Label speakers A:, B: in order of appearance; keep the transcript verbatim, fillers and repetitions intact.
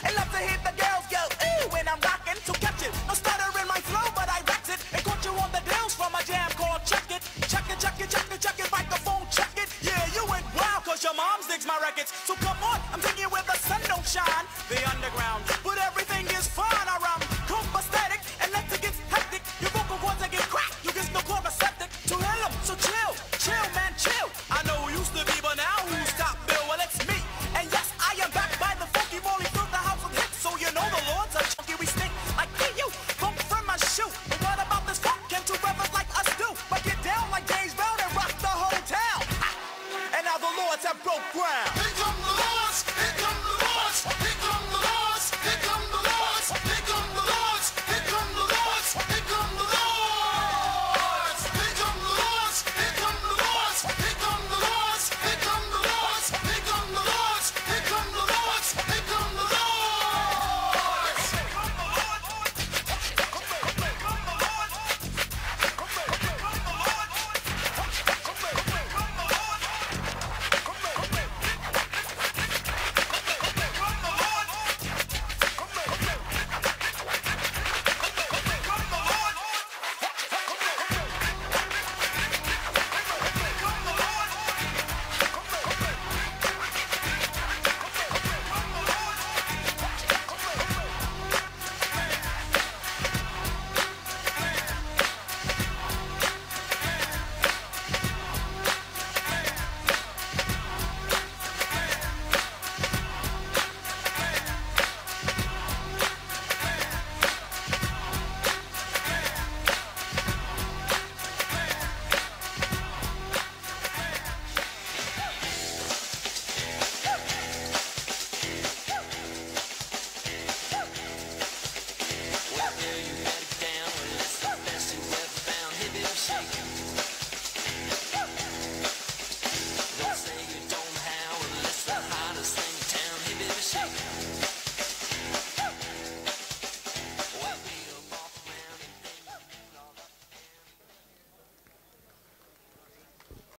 A: and love to hear the girls go ooh when I'm rocking. So catch it, no stutter in my flow, but I wrecked it and caught you on the deals from a jam called Check It. Check it, check it, check it, check it, microphone, check it. Yeah, you went wild cause your mom digs my records. So come on, I'm taking you where the sun don't shine. The underground, but everything is fine around. Copacetic, and let's it get hectic. Your vocal cords are get cracked, you get no cordyceptic. To hell 'em, so chill, chill man, chill. I know who used to be, but now who's top bill? Well, it's me. And yes, I am back by the funky Molly, filled the house with hits. So you know the Lord's a chunky, we stink like hey you, funk from my shoe. But what about this funk? Can two brothers like us do? But get down like James Brown and rock the whole town. Ha! And now the Lords have broke ground.
B: Here come the Lords, here come the Lords, here come the Lords, here come the Lords, here come the Lords, here come the Lords, here come the Lords, here come the Lords, here come the Lords, here come the Lords, here come the Lords, here come the Lords, here come the Lords, here come the Lords.
C: Don't say you don't have, well, it's the hottest thing in town. Hey, baby, shake.